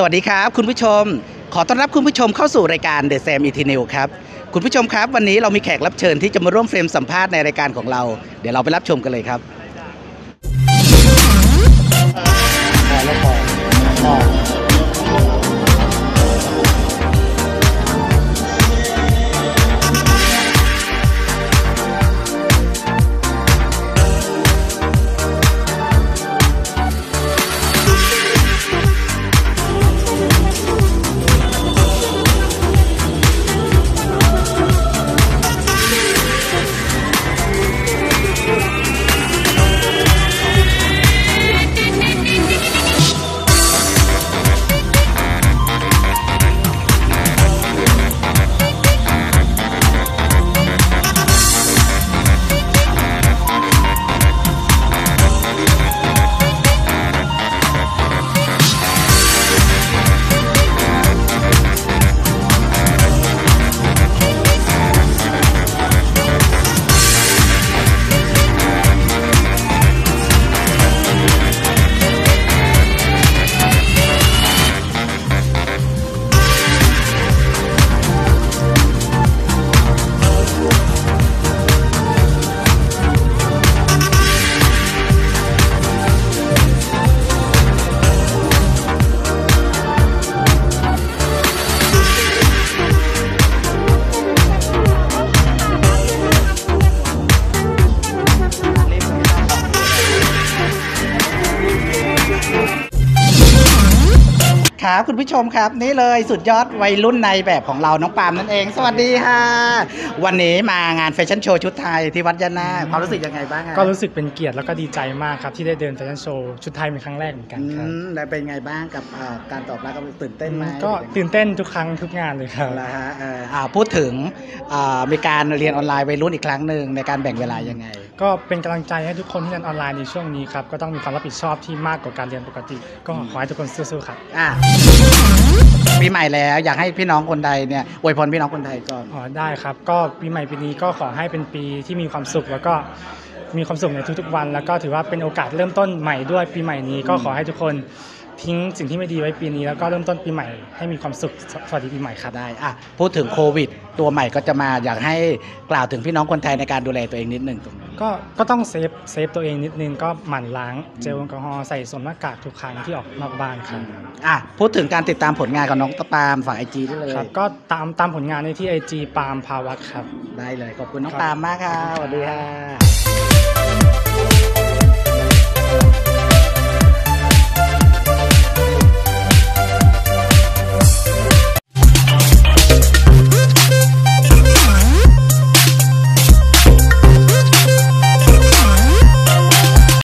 วัสดีครับคุณผู้ชมขอต้อนรับคุณผู้ชมเข้าสู่รายการ The Sam Eternal ครับคุณผู้ชมครับวันนี้เรามีแขกรับเชิญที่จะมาร่วมเฟรมสัมภาษณ์ในรายการของเราเดี๋ยวเราไปรับชมกันเลยครับครับคุณผู้ชมครับนี่เลยสุดยอดวัยรุ่นในแบบของเราน้องปาล์มนั่นเองสวัสดีค่ะวันนี้มางานแฟชั่นโชว์ชุดไทยที่วัดยะนาความรู้สึกยังไงบ้างก็รู้สึกเป็นเกียรติแล้วก็ดีใจมากครับที่ได้เดินแฟชั่นโชว์ชุดไทยเป็นครั้งแรกเหมือนกันครับแล้วเป็นไงบ้างกับการตอบรับตื่นเต้นไหมก็ตื่นเต้นทุกครั้งทุกงานเลยครับแล้วฮะพูดถึงมีการเรียนออนไลน์วัยรุ่นอีกครั้งหนึ่งในการแบ่งเวลายังไงก็เป็นกำลังใจให้ทุกคนที่เรียนออนไลน์ในช่วงนี้ครับก็ต้องมีความรับผิดชอบที่มากกว่าการเรียนปกติก็ขอให้ทุกคนสู้ๆครับปีใหม่แล้วอยากให้พี่น้องคนไทยเนี่ยอวยพรพี่น้องคนไทยก่อนได้ครับก็ปีใหม่ปีนี้ก็ขอให้เป็นปีที่มีความสุขแล้วก็มีความสุขในทุกๆวันแล้วก็ถือว่าเป็นโอกาสเริ่มต้นใหม่ด้วยปีใหม่นี้ก็ขอให้ทุกคนทิ้งสิ่งที่ไม่ดีไว้ปีนี้แล้วก็เริ่มต้นปีใหม่ให้มีความสุขสวัสดีปีใหม่ครับได้พูดถึงโควิดตัวใหม่ก็จะมาอยากให้กล่าวถึงพี่น้องคนไทยในการดูแลตัวเองนิดนึงตรงนี้ก็ต้องเซฟตัวเองนิดนึงก็หมั่นล้างเจลแอลกอฮอล์ใส่สวมหน้ากากทุกครั้งที่ออกนอกบ้านครับพูดถึงการติดตามผลงานของน้องปาล์มฝาก IG ได้เลยครับก็ตามผลงานในที่ IG ปาล์มภาวัตครับได้เลยขอบคุณน้องปาล์มมากค่ะสวัสดีค่ะ